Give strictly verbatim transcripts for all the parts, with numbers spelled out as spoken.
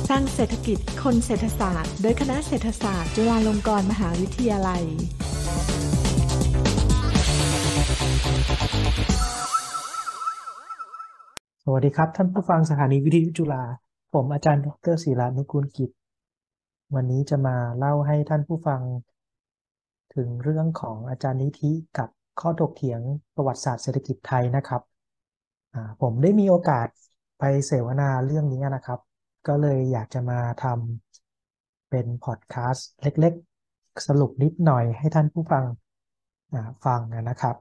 สร้างเศรษฐกิจคนเศรษฐศาสตร์โดยคณะเศรษฐศาสตร์จุฬาลงกรณ์มหาวิทยาลัยสวัสดีครับท่านผู้ฟังสถานีวิทยุจุฬาผมอาจารย์ดรศิระนุกูลกิจวันนี้จะมาเล่าให้ท่านผู้ฟังถึงเรื่องของอาจารย์นิธิกับข้อถกเถียงประวัติศาสตร์เศรษฐกิจไทยนะครับผมได้มีโอกาสไปเสวนาเรื่องนี้นะครับก็เลยอยากจะมาทำเป็นพอดแคสต์เล็กๆสรุปนิดหน่อยให้ท่านผู้ฟังฟังนะครับ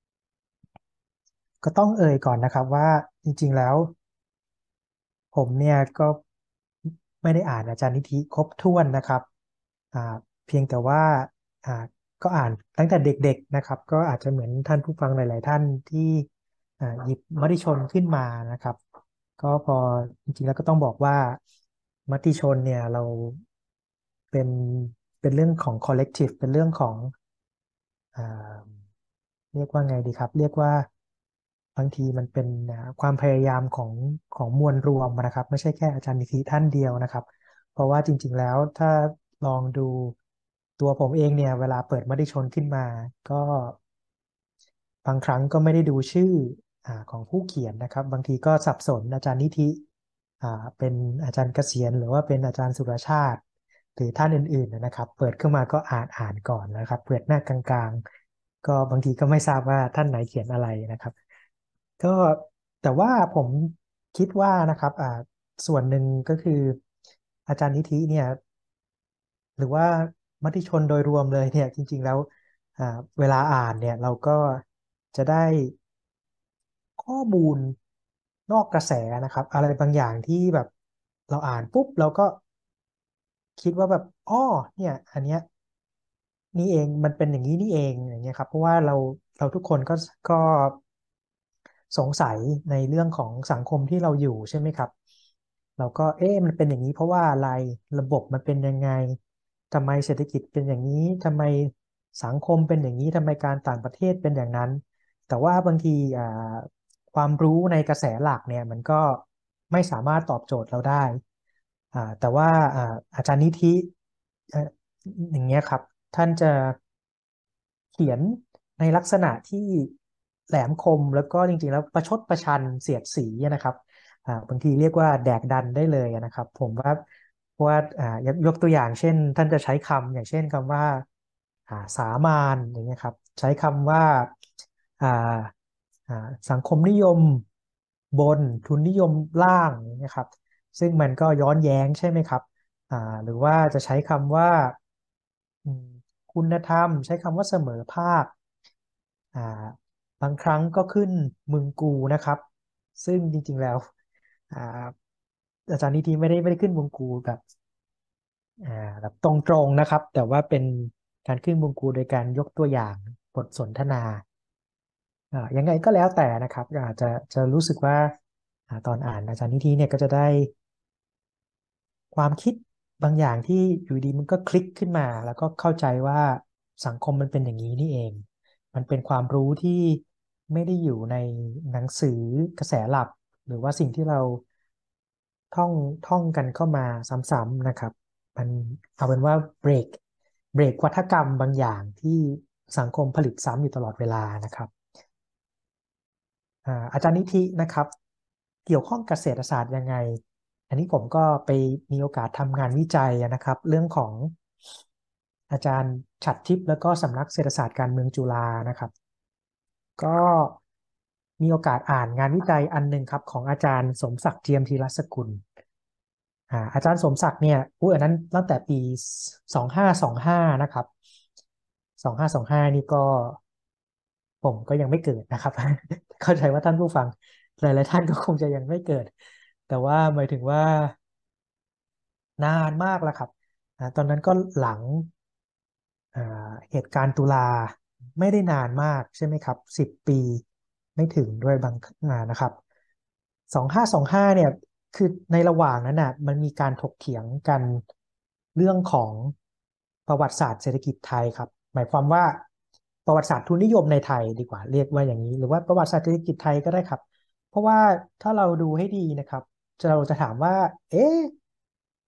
ก็ต้องเอ่ยก่อนนะครับว่าจริงๆแล้วผมเนี่ยก็ไม่ได้อ่านอาจารย์นิธิครบถ้วนนะครับอ่าเพียงแต่ว่าอ่าก็อ่านตั้งแต่เด็กๆนะครับก็อาจจะเหมือนท่านผู้ฟังหลายๆท่านที่อ่าหยิบมติชนขึ้นมานะครับก็พอจริงๆแล้วก็ต้องบอกว่ามติชนเนี่ยเราเป็นเป็นเรื่องของ collective เป็นเรื่องของอ่าเรียกว่าไงดีครับเรียกว่าบางทีมันเป็นความพยายามของของมวลรวมนะครับไม่ใช่แค่อาจารย์นิธิท่านเดียวนะครับเพราะว่าจริงๆแล้วถ้าลองดูตัวผมเองเนี่ยเวลาเปิดมติชนขึ้นมาก็บางครั้งก็ไม่ได้ดูชื่ออ่าของผู้เขียนนะครับบางทีก็สับสนอาจารย์นิธิอ่าเป็นอาจารย์เกษียณหรือว่าเป็นอาจารย์สุรชาติหรือท่านอื่นๆนะครับเปิดขึ้นมาก็อ่านอ่านก่อนนะครับเปิดหน้ากลางๆก็บางทีก็ไม่ทราบว่าท่านไหนเขียนอะไรนะครับ ก็แต่ว่าผมคิดว่านะครับอ่าส่วนหนึ่งก็คืออาจารย์นิธิเนี่ยหรือว่ามติชนโดยรวมเลยเนี่ยจริงๆแล้วอ่าเวลาอ่านเนี่ยเราก็จะได้ข้อมูลนอกกระแสนะครับอะไรบางอย่างที่แบบเราอ่านปุ๊บเราก็คิดว่าแบบอ้อเนี่ยอันเนี้ยนี่เองมันเป็นอย่างนี้นี่เองอย่างเงี้ยครับเพราะว่าเราเราทุกคนก็ก็ สงสัยในเรื่องของสังคมที่เราอยู่ใช่ไหมครับเราก็เอ๊ะมันเป็นอย่างนี้เพราะว่าอะไรระบบมันเป็นยังไงทำไมเศรษฐกิจเป็นอย่างนี้ทำไมสังคมเป็นอย่างนี้ทำไมการต่างประเทศเป็นอย่างนั้นแต่ว่าบางทีอ่าความรู้ในกระแสหลักเนี่ยมันก็ไม่สามารถตอบโจทย์เราได้อ่าแต่ว่าอ่าอาจารย์นิธิเอ่ออย่างเงี้ยครับท่านจะเขียนในลักษณะที่แหลมคมแล้วก็จริงๆแล้วประชดประชันเสียดสีนะครับอ่าบางทีเรียกว่าแดกดันได้เลยนะครับผมว่าเพราะว่าอ่ายกยกตัวอย่างเช่นท่านจะใช้คำอย่างเช่นคำว่าอ่าสามานอย่างเงี้ยครับใช้คำว่าอ่าอ่าสังคมนิยมบนทุนนิยมล่างอย่างเงี้ยครับซึ่งมันก็ย้อนแย้งใช่ไหมครับอ่าหรือว่าจะใช้คำว่าอืมคุณธรรมใช้คำว่าเสมอภาคอ่า บางครั้งก็ขึ้นมึงกูนะครับซึ่งจริงๆแล้วอ่าอาจารย์นิธิไม่ได้ไม่ได้ขึ้นมึงกูแบบอ่าแบบตรงๆนะครับแต่ว่าเป็นการขึ้นมึงกูโดยการยกตัวอย่างบทสนทนาอ่ายังไงก็แล้วแต่นะครับอาจจะจะรู้สึกว่าอ่าตอนอ่านอาจารย์นิธิเนี่ยก็จะได้ความคิดบางอย่างที่อยู่ดีมันก็คลิกขึ้นมาแล้วก็เข้าใจว่าสังคมมันเป็นอย่างนี้นี่เองมันเป็นความรู้ที่ไม่ได้อยู่ในหนังสือกระแสหลักหรือว่าสิ่งที่เราท่องท่องกันเข้ามาซ้ำๆนะครับมันเอาเป็นว่าเบรกเบรกวัฒกรรมบางอย่างที่สังคมผลิตซ้ำอยู่ตลอดเวลานะครับ อ่าอาจารย์นิธินะครับเกี่ยวข้องกับเศรษฐศาสตร์ยังไงอันนี้ผมก็ไปมีโอกาสทำงานวิจัยนะครับเรื่องของอาจารย์ฉัตรทิพย์แล้วก็สำนักเศรษฐศาสตร์การเมืองจุฬานะครับก็มีโอกาสอ่านงานวิจัยอันหนึ่งครับของอาจารย์สมศักดิ์เจียมธีรสกุลอ่าอาจารย์สมศักดิ์เนี่ยอู้อันนั้นตั้งแต่ปีสองห้าสองห้านะครับสองห้าสองห้านี่ก็ ผมก็ยังไม่เกิดนะครับเข้าใจว่าท่านผู้ฟังหลายๆท่านก็คงจะยังไม่เกิดแต่ว่าหมายถึงว่านานมากแล้วครับอ่าตอนนั้นก็หลังอ่าเหตุการณ์ตุลาไม่ได้นานมากใช่ไหมครับสิบปีไม่ถึงด้วยบางอ่านะครับสองห้าสองห้าเนี่ยคือในระหว่างนั้นน่ะมันมีการถกเถียงกันเรื่องของประวัติศาสตร์เศรษฐกิจไทยครับหมายความว่าประวัติศาสตร์ทุนนิยมในไทยดีกว่าเรียกว่าอย่างนี้หรือว่าประวัติศาสตร์เศรษฐกิจไทยก็ได้ครับเพราะว่าถ้าเราดูให้ดีนะครับจะเราจะถามว่าเอ๊ะ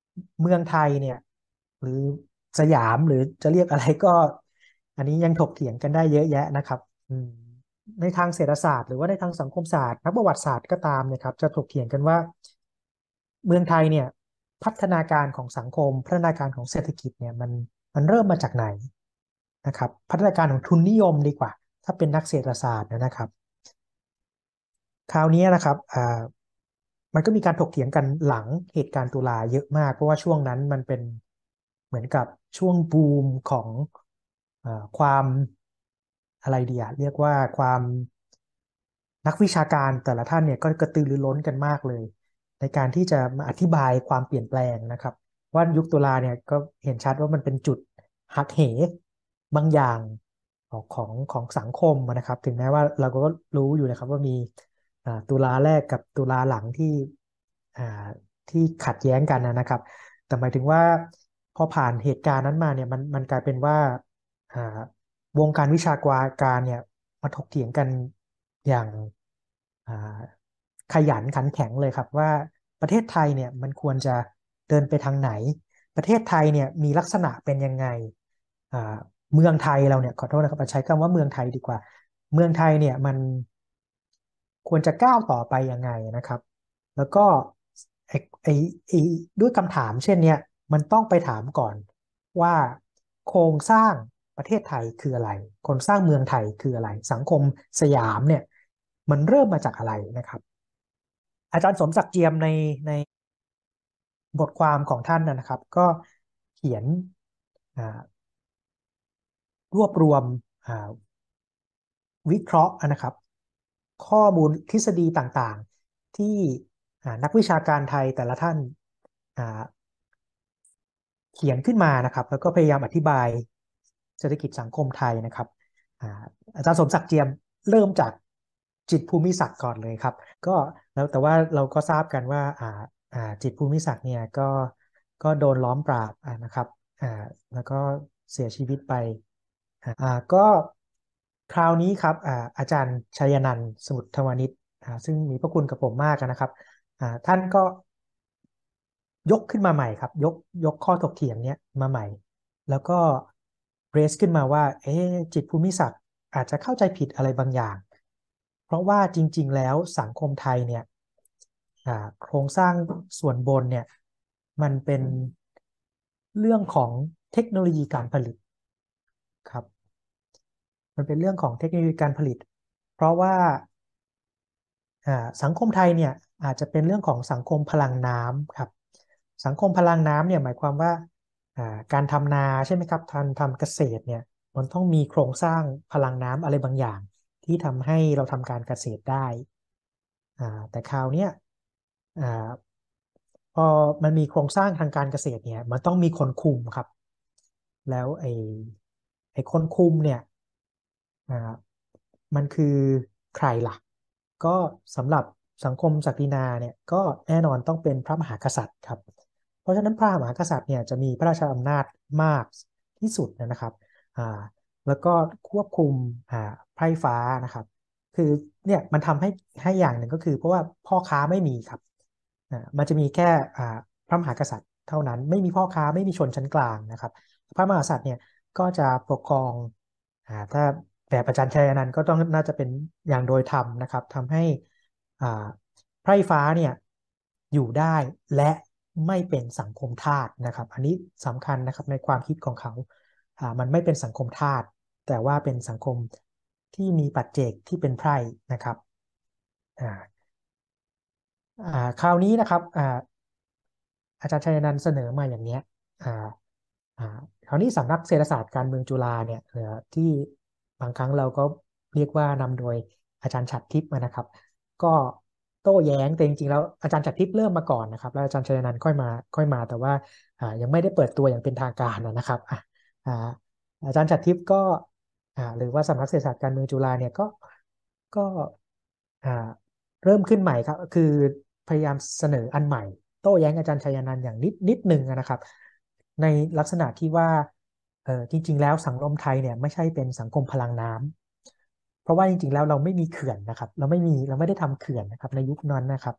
เมืองไทยเนี่ยหรือสยามหรือจะเรียกอะไรก็อันนี้ยังถกเถียงกันได้เยอะแยะนะครับอืมในทางเศรษฐศาสตร์หรือว่าในทางสังคมศาสตร์นักประวัติศาสตร์ก็ตามเนะครับจะถกเถียงกันว่าเมืองไทยเนี่ยพัฒนาการของสังคมพัฒนาการของเศรษฐกิจเนี่ยมันมันเริ่มมาจากไหนนะครับพัฒนาการของทุนนิยมดีกว่าถ้าเป็นนักเศรษฐศาสตร์นะครับ คราวนี้นะครับอ่ามันก็มีการถกเถียงกันหลังเหตุการณ์ตุลาเยอะมากเพราะว่าช่วงนั้นมันเป็นเหมือนกับช่วงบูมของเอ่อความอะไรดีอะเรียกว่าความนักวิชาการแต่ละท่านเนี่ยก็กระตือรือร้นกันมากเลยในการที่จะมาอธิบายความเปลี่ยนแปลงนะครับว่ายุคตุลาเนี่ยก็เห็นชัดว่ามันเป็นจุดหักเหบางอย่างของของของสังคมนะครับถึงแม้ว่าเราก็รู้อยู่นะครับว่ามี อ่าตุลาแรกกับตุลาหลังที่อ่าที่ขัดแย้งกันนะครับ แต่หมายถึงว่าพอผ่านเหตุการณ์นั้นมาเนี่ยมันมันกลายเป็นว่าอ่าวงการวิชาการเนี่ยมาถกเถียงกันอย่างอ่าขยันขันแข็งเลยครับว่าประเทศไทยเนี่ยมันควรจะเดินไปทางไหนประเทศไทยเนี่ยมีลักษณะเป็นยังไงอ่าเมืองไทยเราเนี่ยขอโทษนะครับใช้คำว่าเมืองไทยดีกว่าเมืองไทยเนี่ยมัน ควรจะก้าวต่อไปยังไงนะครับ แล้วก็ไอ้ไอ้ไอ้ด้วยคำถามเช่นเนี้ยมันต้องไปถามก่อนว่าโครงสร้างประเทศไทยคืออะไรโครงสร้างเมืองไทยคืออะไรสังคมสยามเนี่ยมันเริ่มมาจากอะไรนะครับอาจารย์สมศักดิ์เจียมในในบทความของท่านนะครับก็เขียนอ่ารวบรวมอ่าวิเคราะห์นะครับข้อมูลทฤษฎีต่างๆที่อ่านักวิชาการไทยแต่ละท่านอ่าเขียนขึ้นมานะครับแล้วก็พยายามอธิบายเศรษฐกิจสังคมไทยนะครับอ่าอาจารย์สมศักดิ์เจียมเริ่มจากจิตรภูมิศักดิ์ก่อนเลยครับก็แล้วแต่ว่าเราก็ทราบกันว่าอ่าอ่าจิตรภูมิศักดิ์เนี่ยก็ก็โดนล้อมปราบอ่านะครับอ่าแล้วก็เสียชีวิตไป อ่าก็คราวนี้ครับอ่าอาจารย์ชัยนันท์สมุทรทวานิชอ่าซึ่งมีพระคุณกับผมมากนะครับอ่าท่านก็ยกขึ้นมาใหม่ครับยกยกข้อถกเถียงเนี้ยมาใหม่แล้วก็เรสขึ้นมาว่าเอ๊ะจิตรภูมิศักดิ์อาจจะเข้าใจผิดอะไรบางอย่างเพราะว่าจริงๆแล้วสังคมไทยเนี่ยอ่าโครงสร้างส่วนบนเนี่ยมันเป็นเรื่องของเทคโนโลยีการผลิตครับ มันเป็นเรื่องของเทคโนโลยีการผลิต เพราะว่าอ่าสังคมไทยเนี่ยอาจจะเป็นเรื่องของสังคมพลังน้ำครับสังคมพลังน้ำเนี่ยหมายความว่าอ่าการทำนาใช่ไหมครับทำทำเกษตรเนี่ยมันต้องมีโครงสร้างพลังน้ำอะไรบางอย่างที่ทำให้เราทำการเกษตรได้อ่าแต่คราวเนี้ยอ่าพอมันมีโครงสร้างทางการเกษตรเนี่ยมันต้องมีคนคุมครับแล้วไอ้ไอ้คนคุมเนี่ย อ่ามันคือใครล่ะก็สำหรับสังคมศักดินาเนี่ยก็แน่นอนต้องเป็นพระมหากษัตริย์ครับเพราะฉะนั้นพระมหากษัตริย์เนี่ยจะมีพระราชอำนาจมากที่สุดนะครับอ่าแล้วก็ควบคุมอ่าไพร่ฟ้านะครับคือเนี่ยมันทำให้ให้อย่างหนึ่งก็คือเพราะว่าพ่อค้าไม่มีครับอ่ามันจะมีแค่อ่าพระมหากษัตริย์เท่านั้นไม่มีพ่อค้าไม่มีชนชั้นกลางนะครับพระมหากษัตริย์เนี่ยก็จะปกครอง อ่าถ้าแบบอาจารย์ชัยอนันต์ก็ต้องน่าจะเป็นอย่างโดยธรรมนะครับทำให้อ่าไพร่ฟ้าเนี่ยอยู่ได้และไม่เป็นสังคมทาสนะครับอันนี้สำคัญนะครับในความคิดของเขาอ่ามันไม่เป็นสังคมทาสแต่ว่าเป็นสังคมที่มีปัจเจกที่เป็นไพร่นะครับอ่าอ่าคราวนี้นะครับอ่าอาจารย์ชัยอนันต์เสนอมาอย่างเนี้ยอ่า อ่าคราวนี้สำนักเศรษฐศาสตร์การเมืองจุฬาเนี่ยเอ่อที่บางครั้งเราก็เรียกว่านำโดยอาจารย์ฉัตรทิพย์มานะครับก็โต้แย้งแต่จริงๆแล้วอาจารย์ฉัตรทิพย์เริ่มมาก่อนนะครับแล้วอาจารย์ชัยนันท์ค่อยมาค่อยมาแต่ว่าอ่ายังไม่ได้เปิดตัวอย่างเป็นทางการนะครับอ่ะอ่าอาจารย์ฉัตรทิพย์ก็อ่าหรือว่าสำนักเศรษฐศาสตร์การเมืองจุฬาเนี่ยก็ก็อ่าเริ่มขึ้นใหม่ครับคือพยายามเสนออันใหม่โต้แย้งอาจารย์ชัยนันท์อย่างนิดนิดหนึ่งนะครับ ในลักษณะที่ว่าเออจริงๆแล้วสังคมไทยเนี่ยไม่ใช่เป็นสังคมพลังน้ำเพราะว่าจริงๆแล้วเราไม่มีเขื่อนนะครับเราไม่มีเราไม่ได้ทำเขื่อนนะครับในยุคนั้นนะครับ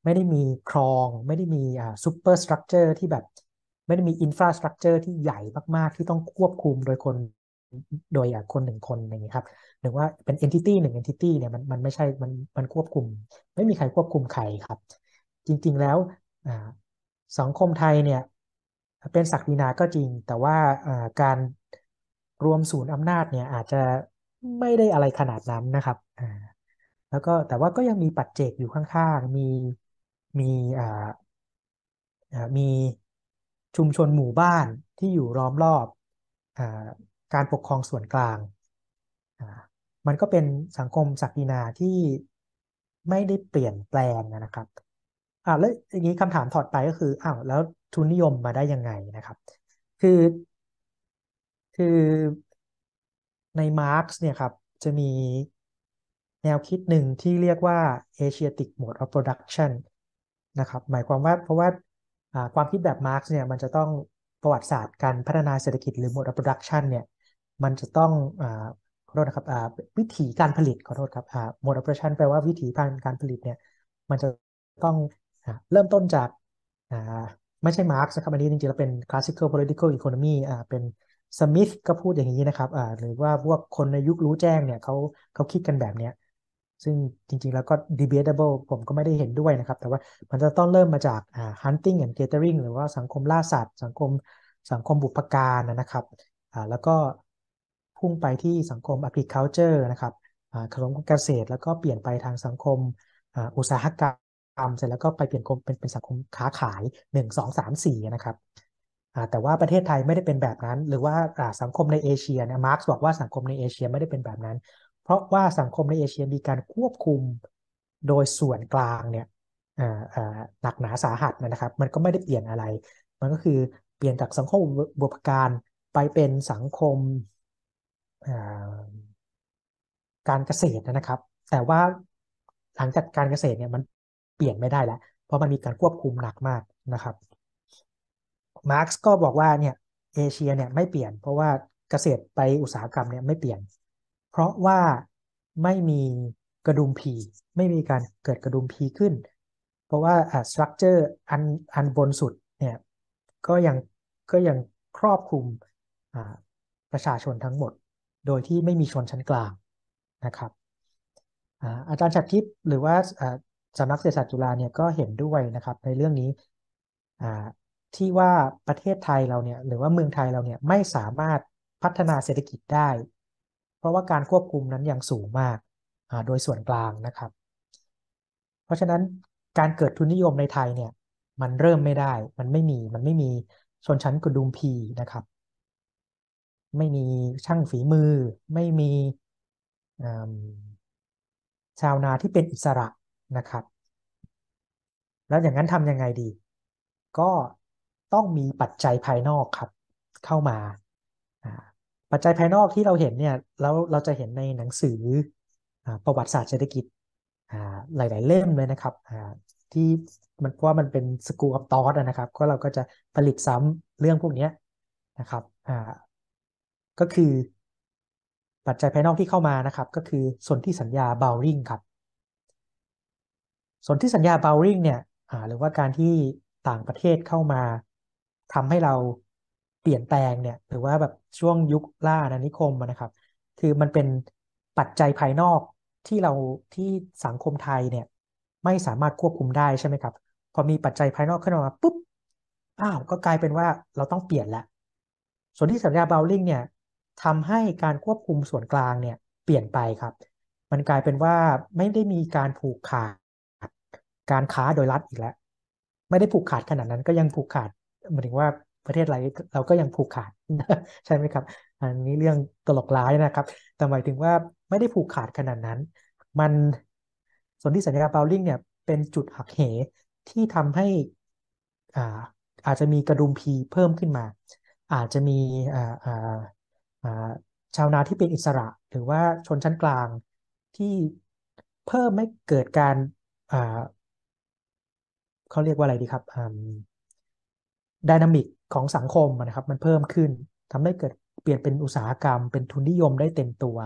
ไม่ได้มีคลองไม่ได้มีอ่าซูเปอร์สตรัคเจอร์ที่แบบไม่ได้มีอินฟราสตรัคเจอร์ที่ใหญ่มากๆที่ต้องควบคุมโดยคนโดยอ่ะคนหนึ่งคนอย่างนี้ครับหรือว่าเป็น entity หนึ่ง entity เนี่ยมันมันไม่ใช่มันมันควบคุมไม่มีใครควบคุมใครครับจริงๆแล้วอ่าสังคมไทยเนี่ยเป็นศักดินาก็จริงแต่ว่าอ่าการรวมศูนย์อำนาจเนี่ยอาจจะไม่ได้อะไรขนาดนั้นนะครับอ่า แล้วก็แต่ว่าก็ยังมีปัจเจกอยู่ข้างๆมีมีอ่าอ่ามีชุมชนหมู่บ้านที่อยู่ล้อมรอบอ่าการปกครองส่วนกลางอ่ามันก็เป็นสังคมศักดินาที่ไม่ได้เปลี่ยนแปลงนะครับอ่าแล้วอย่างนี้คำถามถอดไปก็คืออ้าวแล้วทุนนิยมมาได้ยังไงนะครับคือคือในมาร์กซ์เนี่ยครับจะมีแนวคิดหนึ่งที่เรียกว่า Asiatic Mode of Production นะครับหมายความว่าเพราะว่าอ่าความคิดแบบมาร์กซ์เนี่ยมันจะต้องประวัติศาสตร์การพัฒนาเศรษฐกิจหรือ Mode of Production เนี่ยมันจะต้องอ่าขอโทษนะครับอ่าวิธีการผลิตขอโทษครับอ่า Mode of Production แปลว่าวิธีการการผลิตเนี่ยมันจะต้องอ่าเริ่มต้นจากอ่าไม่ใช่มาร์กซ์นะครับอันนี้จริงๆแล้วเป็น classical political economy อ่าเป็น สมิธก็พูดอย่างนี้นะครับอ่าหรือว่าพวกคนในยุครู้แจ้งเนี่ยเขาเขาคิดกันแบบเนี้ยซึ่งจริงๆแล้วก็ debatable ผมก็ไม่ได้เห็นด้วยนะครับแต่ว่ามันจะต้องเริ่มมาจากอ่า hunting and gathering หรือว่าสังคมล่าสัตว์สังคมสังคมบุพการนะครับอ่าแล้วก็พุ่งไปที่สังคม agriculture นะครับอ่าสังคมเกษตรแล้วก็เปลี่ยนไปทางสังคมอ่าอุตสาหกรรมเสร็จแล้วก็ไปเปลี่ยนเป็นเป็นสังคมค้าขายหนึ่งสองสามสี่นะครับ อ่าแต่ว่าประเทศไทยไม่ได้เป็นแบบนั้นหรือว่าอ่าสังคมในเอเชียเนี่ยมาร์กซ์บอกว่าสังคมในเอเชียไม่ได้เป็นแบบนั้นเพราะว่าสังคมในเอเชียมีการควบคุมโดยส่วนกลางเนี่ยอ่าอ่าหนักหนาสาหัสนะครับมันก็ไม่ได้เปลี่ยนอะไรมันก็คือเปลี่ยนจากสังคมบุพการไปเป็นสังคมอ่าการเกษตรนะครับแต่ว่าหลังจากการเกษตรเนี่ยมันเปลี่ยนไม่ได้แล้วเพราะมันมีการควบคุมหนักมากนะครับ มาร์กซ์ก็บอกว่าเนี่ยเอเชียเนี่ยไม่เปลี่ยนเพราะว่าเกษตรไปอุตสาหกรรมเนี่ยไม่เปลี่ยนเพราะว่าไม่มีกระดุมพีไม่มีการเกิดกระดุมพีขึ้นเพราะว่าอ่าสตรัคเจอร์อันอันบนสุดเนี่ยก็ยังก็ยังครอบคลุมอ่าประชาชนทั้งหมดโดยที่ไม่มีชนชั้นกลางนะครับอ่าอาจารย์ฉัตรทิพย์หรือว่าอ่าสำนักเศรษฐศาสตร์จุฬาเนี่ยก็เห็นด้วยนะครับในเรื่องนี้อ่า ที่ว่าประเทศไทยเราเนี่ยหรือว่าเมืองไทยเราเนี่ยไม่สามารถพัฒนาเศรษฐกิจได้เพราะว่าการควบคุมนั้นยังสูงมากอ่าโดยส่วนกลางนะครับเพราะฉะนั้นการเกิดทุนนิยมในไทยเนี่ยมันเริ่มไม่ได้มันไม่มีมันไม่มีชนชั้นกระดุมพีนะครับไม่มีช่างฝีมือไม่มีอืมชาวนาที่เป็นอิสระนะครับแล้วอย่างนั้นทำยังไงดี ก็ต้องมีปัจจัยภายนอกครับเข้ามาอ่าปัจจัยภายนอกที่เราเห็นเนี่ยแล้วเราจะเห็นในหนังสืออ่าประวัติศาสตร์เศรษฐกิจอ่าหลายๆเล่มเลยนะครับอ่าที่มันเพราะว่ามันเป็น School of Thought อะนะครับก็เราก็จะผลิตซ้ำเรื่องพวกเนี้ยนะครับอ่าก็คือปัจจัยภายนอกที่เข้ามานะครับก็คือสนธิสัญญาเบลลิงครับ สนธิสัญญา Bowring เนี่ยอ่าหรือว่าการที่ต่างประเทศเข้ามาทำให้เราเปลี่ยนแปลงเนี่ยหรือว่าแบบช่วงยุคล่าอาณานิคมอะนะครับคือมันเป็นปัจจัยภายนอกที่เราที่สังคมไทยเนี่ยไม่สามารถควบคุมได้ใช่ไหมครับพอมีปัจจัยภายนอกขึ้นมาปุ๊บอ้าวก็กลายเป็นว่าเราต้องเปลี่ยนละส่วนที่สัญญา Bowring เนี่ยทำให้การควบคุมส่วนกลางเนี่ยเปลี่ยนไปครับ มันกลายเป็นว่าไม่ได้มีการผูกขาดการค้าโดยรัฐอีกแล้วไม่ได้ผูกขาดขนาดนั้นก็ยังผูกขาดหมายถึงว่าประเทศอะไรเราก็ยังผูกขาดใช่ไหมครับอันนี้เรื่องตลกร้ายนะครับแต่หมายถึงว่าไม่ได้ผูกขาดขนาดนั้นมันส่วนที่สัญญาเบลลิงเนี่ยเป็นจุดหักเหที่ทำให้อ่าอาจจะมีกระดุมพีเพิ่มขึ้นมาอาจจะมีอ่าอ่าอ่า ชาวนาที่เป็นอิสระหรือว่าชนชั้นกลางที่เพิ่มให้เกิดการอ่าเขาเรียกว่าอะไรดีครับไดนามิกของสังคมนะครับมันเพิ่มขึ้นทำให้เกิดเปลี่ยนเป็นอุตสาหกรรมเป็นทุนนิยมได้เต็มตัว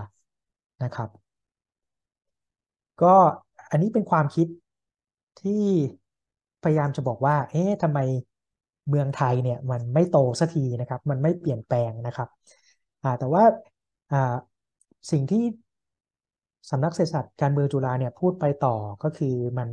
นะครับก็อันนี้เป็นความคิดที่พยายามจะบอกว่าเอ๊ะทำไมเมืองไทยเนี่ยมันไม่โตสักทีนะครับมันไม่เปลี่ยนแปลงนะครับอ่าแต่ว่าอ่าสิ่งที่สำนักเศรษฐศาสตร์การเมืองจุฬาเนี่ยพูดไปต่อก็คือมัน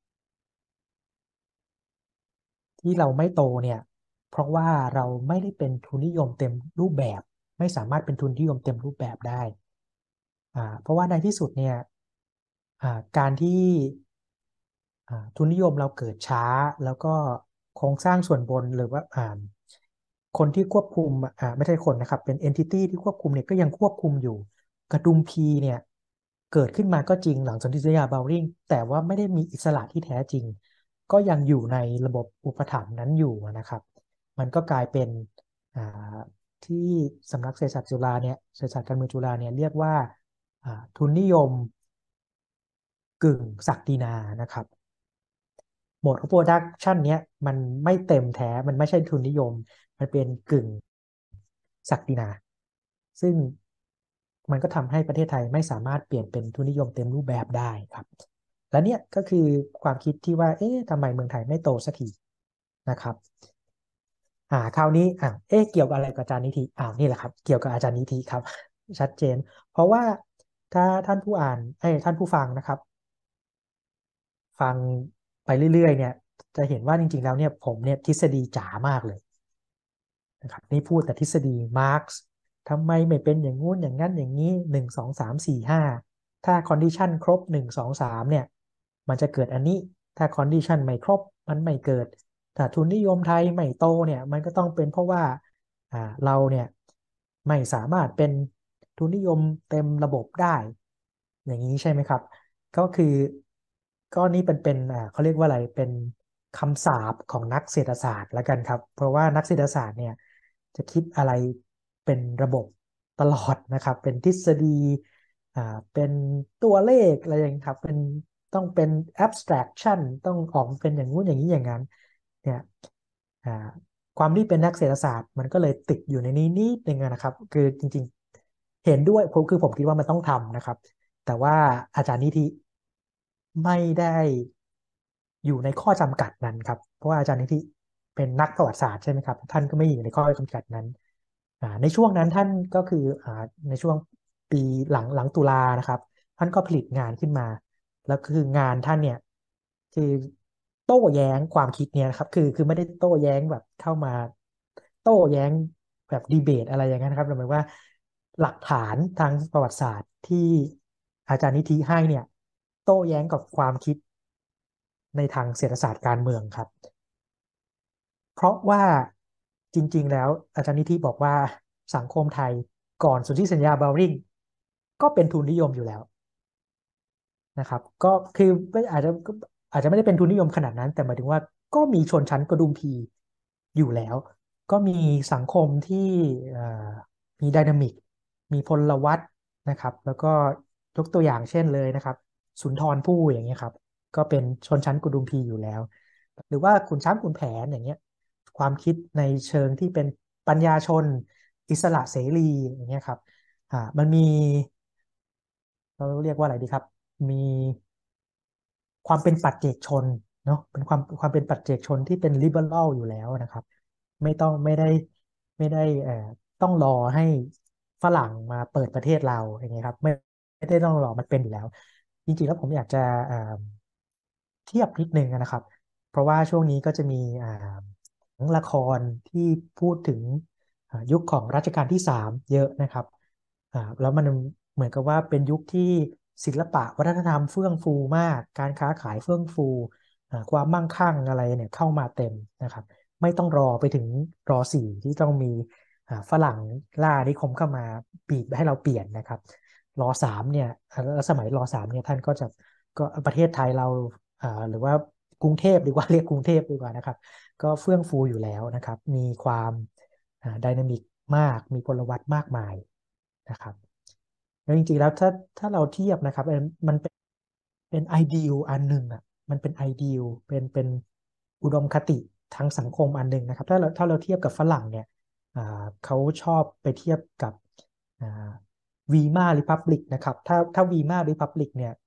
ที่เราไม่โตเนี่ยเพราะว่าเราไม่ได้เป็นทุนนิยมเต็มรูปแบบไม่สามารถเป็นทุนนิยมเต็มรูปแบบได้อ่าเพราะว่าในที่สุดเนี่ยอ่าการที่อ่าทุนนิยมเราเกิดช้าแล้วก็โครงสร้างส่วนบนหรือว่าอ่าคนที่ควบคุมอ่าไม่ใช่คนนะครับเป็น entity ที่ควบคุมเนี่ยก็ยังควบคุมอยู่กระดุมพีเนี่ยเกิดขึ้นมาก็จริงหลังสนธิสัญญาเบลลิงแต่ว่าไม่ได้มีอิสระที่แท้จริงก็ยังอยู่ในระบบอุปถัมภ์นั้นอยู่นะครับมันก็กลายเป็นอ่าที่สำนักเศรษฐศาสตร์จุฬาเนี่ยเศรษฐศาสตร์การเมืองจุฬาเนี่ยเรียกว่าอ่าทุนนิยมกึ่งศักดินานะครับ โหมดของโปรดักชันเนี้ยมันไม่เต็มแท้มันไม่ใช่ทุนนิยมมันเป็นกึ่งศักดินาซึ่งมันก็ทำให้ประเทศไทยไม่สามารถเปลี่ยนเป็นทุนนิยมเต็มรูปแบบได้ครับและเนี่ยก็คือความคิดที่ว่าเอ๊ะทำไมเมืองไทยไม่โตสักทีนะครับอ่าคราวนี้อ่าเอ๊ะเกี่ยวกับอะไรกับอาจารย์นิธิอ้าวนี่แหละครับเกี่ยวกับอาจารย์นิธิครับชัดเจนเพราะว่าถ้าท่านผู้อ่านเอ้ยท่านผู้ฟังนะครับ ฟังไปเรื่อยๆเนี่ยจะเห็นว่าจริงๆแล้วเนี่ยผมเนี่ยทฤษฎีจ๋ามากเลยนะครับนี่พูดแต่ทฤษฎีมาร์กซ์ทำไมไม่เป็นอย่างงู้นอย่างนั้นอย่างนี้หนึ่งสองสามสี่ห้าถ้าคอนดิชันครบหนึ่งสองสามเนี่ยมันจะเกิดอันนี้ถ้าคอนดิชันไม่ครบมันไม่เกิดถ้าทุนนิยมไทยไม่โตเนี่ยมันก็ต้องเป็นเพราะว่าอ่าเราเนี่ยไม่สามารถเป็นทุนนิยมเต็มระบบได้อย่างนี้ใช่ไหมครับ ก็คือก็นี่เป็นเป็นอ่าเขาเรียกว่าอะไรเป็นคำสาปของนักเศรษฐศาสตร์แล้วกันครับเพราะว่านักเศรษฐศาสตร์เนี่ยจะคิดอะไรเป็นระบบตลอดนะครับเป็นทฤษฎีอ่าเป็นตัวเลขอะไรอย่างนี้ครับเป็นต้องเป็น abstraction ต้องออกมาเป็นอย่างงู้นอย่างนี้อย่างนั้นเนี่ยอ่าความที่เป็นนักเศรษฐศาสตร์มันก็เลยติดอยู่ในนี้นิดนึงนะครับคือจริงๆเห็นด้วยผมคือผมคิดว่ามันต้องทำนะครับ แต่ว่าอาจารย์นิธิไม่ได้อยู่ในข้อจำกัดนั้นครับเพราะว่าอาจารย์นิธิเป็นนักประวัติศาสตร์ใช่ไหมครับท่านก็ไม่อยู่ในข้อจำกัดนั้นอ่าในช่วงนั้นท่านก็คืออ่าในช่วงปีหลังหลังตุลานะครับท่านก็ผลิตงานขึ้นมาแล้วคืองานท่านเนี่ยคือโต้แย้งความคิดเนี่ยนะครับคือคือไม่ได้โต้แย้งแบบเข้ามาโต้แย้งแบบดีเบตอะไรอย่างนั้นนะครับแต่หมายว่าหลักฐานทางประวัติศาสตร์ที่ อาจารย์นิธิให้เนี่ยโต้แย้งกับความคิดในทางเศรษฐศาสตร์การเมืองครับเพราะว่าจริงๆแล้วอาจารย์นิธิบอกว่าสังคมไทยก่อนสนธิสัญญาเบลลิงก็เป็นทุนนิยมอยู่แล้วนะครับก็คือไม่อาจจะอาจจะไม่ได้เป็นทุนนิยมขนาดนั้นแต่หมายถึงว่าก็มีชนชั้นกระดุมพีอยู่แล้วก็มีสังคมที่เอ่อมีไดนามิกมีพลวัตนะครับแล้วก็ยกตัวอย่างเช่นเลยนะครับ สุนทรภู่อย่างเงี้ยครับก็เป็นชนชั้นกุดุมพีอยู่แล้วหรือว่าขุนช้างขุนแผนอย่างเงี้ยความคิดในเชิงที่เป็นปัญญาชนอิสระเสรีอย่างเงี้ยครับอ่ามันมีเราเรียกว่าอะไรดีครับมีความเป็นปัจเจกชนเนาะเป็นความความเป็นปัจเจกชนที่เป็นลิเบอรัลอยู่แล้วนะครับไม่ต้องไม่ได้ไม่ได้เอ่อต้องรอให้ฝรั่งมาเปิดประเทศเราอย่างเงี้ยครับไม่ไม่ได้ต้องรอมันเป็นอยู่แล้ว จริงๆแล้วผมอยากจะอ่าเทียบนิดนึงนะครับเพราะว่าช่วงนี้ก็จะมีอ่าหนังละครที่พูดถึงอ่ายุคของรัชกาลที่สามเยอะนะครับอ่าแล้วมันเหมือนกับว่าเป็นยุคที่ศิลปะวัฒนธรรมเฟื่องฟูมากการค้าขายเฟื่องฟูอ่าความมั่งคั่งอะไรเนี่ยเข้ามาเต็มนะครับไม่ต้องรอไปถึงรอสี่ที่ต้องมีอ่าฝรั่งล่านิคมเข้ามาบีบให้เราเปลี่ยนนะครับ รอสามเนี่ยแล้วสมัยรอสามเนี่ยท่านก็จะก็ประเทศไทยเราอ่าหรือว่ากรุงเทพดีกว่าเรียกกรุงเทพดีกว่านะครับก็เฟื่องฟูอยู่แล้วนะครับมีความอ่าไดนามิกมากมีพลวัตมากมายนะครับแล้วจริงๆแล้วถ้าถ้าเราเทียบนะครับเอ่อมันเป็นเป็นไอเดียอันหนึ่งอ่ะมันเป็นไอเดียเป็นเป็นอุดมคติทางสังคมอันหนึ่งนะครับถ้าเราถ้าเราเทียบกับฝรั่งเนี่ยอ่าเขาชอบไปเทียบกับอ่า วีมาริพับลิกนะครับถ้าถ้าวีมาริพับลิกเนี่ย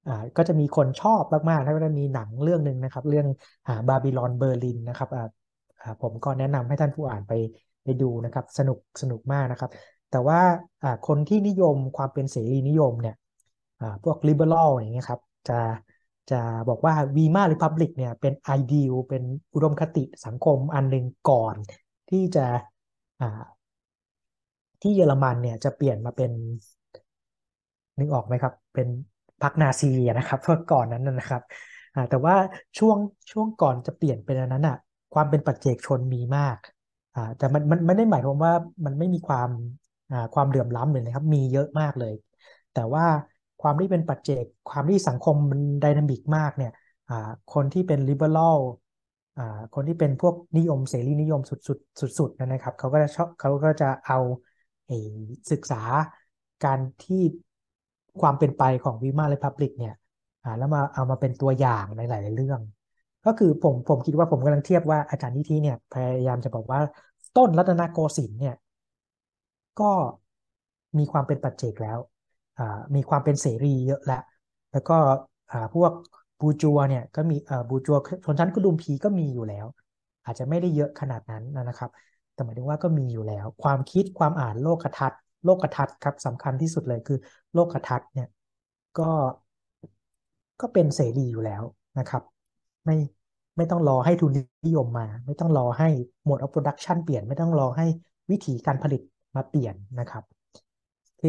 อ่าก็จะมีคนชอบมากๆแล้วก็จะมีหนังเรื่องหนึ่งนะครับเรื่องอ่าบาบิลอนเบอร์ลินนะครับอ่าอ่าผมก็แนะนำให้ท่านผู้อ่านไปไปดูนะครับสนุกสนุกมากนะครับแต่ว่าอ่าคนที่นิยมความเป็นเสรีนิยมเนี่ยอ่าพวกลิเบอรัลอย่างเงี้ยครับจะจะบอกว่าวีมาริพับลิกเนี่ยเป็นไอเดียลเป็นอุดมคติสังคมอันหนึ่งก่อนที่จะอ่าที่เยอรมันเนี่ยจะเปลี่ยนมาเป็น นึกออกไหมครับเป็นพรรคนาซีอะนะครับเมื่อก่อนนั้นนะนะครับอ่าแต่ว่าช่วงช่วงก่อนจะเปลี่ยนเป็นอันนั้นอ่ะความเป็นปัจเจกชนมีมากอ่าแต่มันมันไม่ได้หมายความว่ามันไม่มีความอ่าความเหลื่อมล้ำเลยนะครับมีเยอะมากเลยแต่ว่าความที่เป็นปัจเจกความที่สังคมมันไดนามิกมากเนี่ยอ่าคนที่เป็นลิเบอรัลอ่าคนที่เป็นพวกนิยมเสรีนิยมสุดๆสุดๆนะครับเขาก็จะชอบเขาก็จะเอาไอ้ศึกษา การที่ความเป็นไปของวีมา r ร p พับลิกเนี่ยอ่าแล้วมาเอามาเป็นตัวอย่างในหลายๆเรื่องก็คือผมผมคิดว่าผมกำลังเทียบว่าอาจารย์นิธิเนี่ยพยายามจะบอกว่าต้นรัตนโกสินทร์เนี่ยก็มีความเป็นปัจเจกแล้วอ่ามีความเป็นเสรีเยอะแล้วแล้วก็อ่าพวกบูจัวเนี่ยก็มีอ่าบูจัวชนชั้นกุดุมพีก็มีอยู่แล้วอาจจะไม่ได้เยอะขนาดนั้นนะครับ แต่หมายถึงว่าก็มีอยู่แล้วความคิดความอ่านโลกทัศน์โลกทัศน์ครับสำคัญที่สุดเลยคือโลกทัศน์เนี่ยก็ก็เป็นเสรีอยู่แล้วนะครับไม่ไม่ต้องรอให้ทุนนิยมมาไม่ต้องรอให้โหมด of production เปลี่ยนไม่ต้องรอให้วิธีการผลิตมาเปลี่ยนนะครับคือ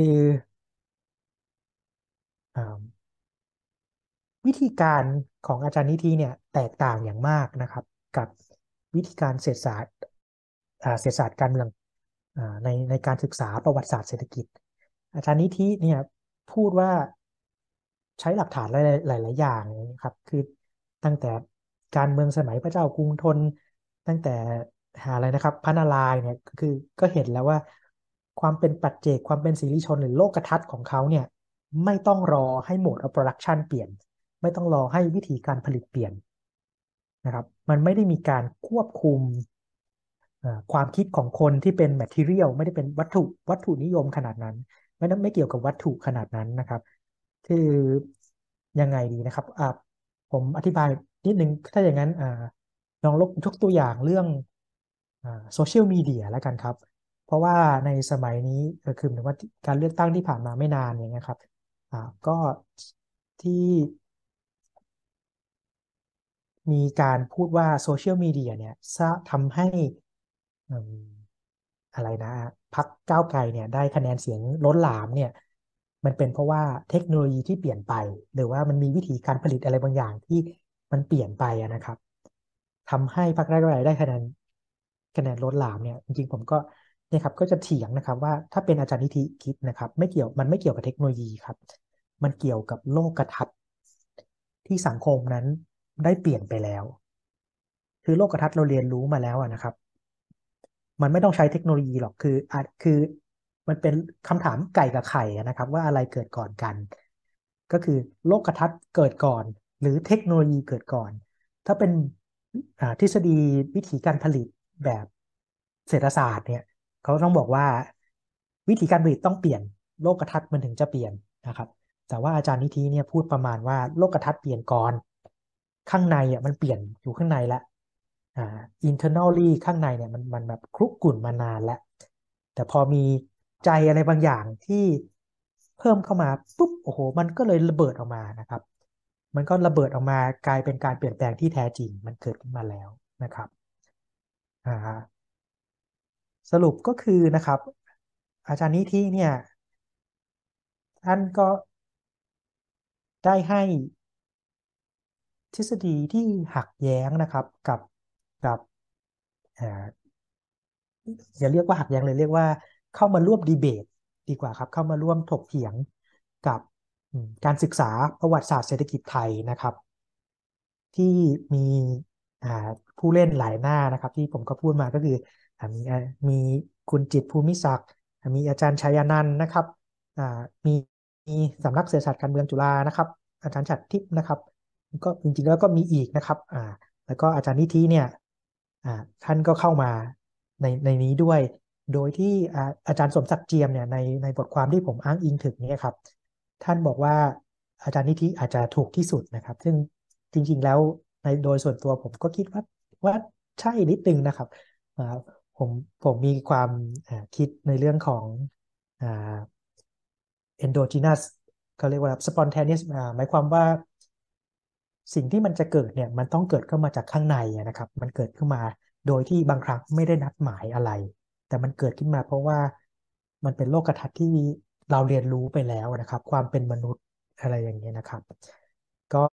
อ่า วิธีการของอาจารย์นิธิเนี่ยแตกต่างอย่างมากนะครับกับวิธีการเศรษฐศาสตร์อ่าเศรษฐศาสตร์การเมืองอ่าในในการศึกษาประวัติศาสตร์เศรษฐกิจอาจารย์นิธิเนี่ยพูดว่าใช้หลักฐานหลายๆหลายๆอย่างนะครับคือตั้งแต่การเมืองสมัยพระเจ้ากรุงธนตั้งแต่หาอะไรนะครับพระนารายณ์เนี่ยคือก็เห็นแล้วว่าความเป็นปัจเจกความเป็นสิริชนหรือโลกทัศน์ของเขาเนี่ยไม่ต้องรอให้โหมด of production เปลี่ยน ไม่ต้องรอให้วิธีการผลิตเปลี่ยนนะครับมันไม่ได้มีการควบคุมเอ่อความคิดของคนที่เป็น material ไม่ได้เป็นวัตถุวัตถุนิยมขนาดนั้นไม่ได้ไม่เกี่ยวกับวัตถุขนาดนั้นนะครับคือยังไงดีนะครับอ่าผมอธิบายนิดนึงถ้าอย่างนั้นอ่าลองยกตัวอย่างเรื่องโซเชียลมีเดียแล้วกันครับเพราะว่าในสมัยนี้เอ่อคือหมายถึงว่าการเลือกตั้งที่ผ่านมาไม่นานอย่างเงี้ยครับอ่าก็ที่ มีการพูดว่าโซเชียลมีเดียเนี่ยทำให้อืมอะไรนะพรรคก้าวไกลเนี่ยได้คะแนนเสียงล้นหลามเนี่ยมันเป็นเพราะว่าเทคโนโลยีที่เปลี่ยนไปหรือว่ามันมีวิธีการผลิตอะไรบางอย่างที่มันเปลี่ยนไปอะนะครับทำให้พรรคก้าวไกลได้คะแนนคะแนนล้นหลามเนี่ยจริงๆผมก็เนี่ยครับก็จะเถียงนะครับว่าถ้าเป็นอาจารย์นิธิคิดนะครับไม่เกี่ยวมันไม่เกี่ยวกับเทคโนโลยีครับมันเกี่ยวกับโลกทัศน์ที่สังคมนั้นได้เปลี่ยนไปแล้ว คือโลกทัศน์เราเรียนรู้มาแล้วอะนะครับมันไม่ต้องใช้เทคโนโลยีหรอกคืออาจคือมันเป็นคำถามไก่กับไข่อะนะครับว่าอะไรเกิดก่อนกันก็คือโลกทัศน์เกิดก่อนหรือเทคโนโลยีเกิดก่อนถ้าเป็นอ่าทฤษฎีวิธีการผลิตแบบเศรษฐศาสตร์เนี่ยเขาต้องบอกว่าวิธีการผลิตต้องเปลี่ยนโลกทัศน์มันถึงจะเปลี่ยนนะครับแต่ว่าอาจารย์นิธิเนี่ยพูดประมาณว่าโลกทัศน์เปลี่ยนก่อนข้างในอ่ะมันเปลี่ยนอยู่ข้างในแล้ว อ่า internally ข้างในเนี่ยมันมันแบบคลุกกลุ่นมานานแล้วแต่พอมีใจอะไรบางอย่างที่เพิ่มเข้ามาปุ๊บโอ้โหมันก็เลยระเบิดออกมานะครับมันก็ระเบิดออกมากลายเป็นการเปลี่ยนแปลงที่แท้จริงมันเกิดขึ้นมาแล้วนะครับอ่าสรุปก็คือนะครับอาจารย์นิธิเนี่ยท่านก็ได้ให้ทฤษฎีที่หักแย้งนะครับกับกับอ่า อย่าเรียกว่าหักแย้งเลยเรียกว่าเข้ามาร่วมดีเบตดีกว่าครับเข้ามาร่วมถกเถียงกับอืมการศึกษาประวัติศาสตร์เศรษฐกิจไทยนะครับที่มีอ่าผู้เล่นหลายหน้านะครับที่ผมก็พูดมาก็คืออ่ามีอ่ามีคุณจิตรภูมิศักดิ์อ่ามีอาจารย์ชัยนันท์นะครับอ่ามีมีสำนักเศรษฐศาสตร์การเมืองจุฬานะครับอาจารย์ฉัตรทิพย์นะครับก็จริงๆแล้วก็มีอีกนะครับอ่าแล้วก็อาจารย์นิธิเนี่ยอ่าท่านก็เข้ามา ในในนี้ด้วยโดยที่อาอาจารย์สมศักดิ์เจียมเนี่ยในในบทความที่ผมอ้างอิงถึงเนี่ยครับท่านบอกว่าอาจารย์นิธิอาจจะถูกที่สุดนะครับซึ่งจริงๆแล้วในโดยส่วนตัวผมก็คิดว่าว่าใช่นิดนึงนะครับอ่าผมผมมีความอ่าคิดในเรื่องของอ่า endogenous เขาเรียกว่า spontaneous อ่าหมายความว่าสิ่งที่มันจะเกิดเนี่ยมันต้องเกิดขึ้นมาจากข้างในอะนะครับมันเกิดขึ้นมาโดยที่บางครั้งไม่ได้นัดหมายอะไรแต่มันเกิดขึ้นมาเพราะว่ามันเป็นโลกทัศน์ที่เราเรียนรู้ไปแล้วนะครับความเป็นมนุษย์อะไรอย่างเงี้ยนะครับ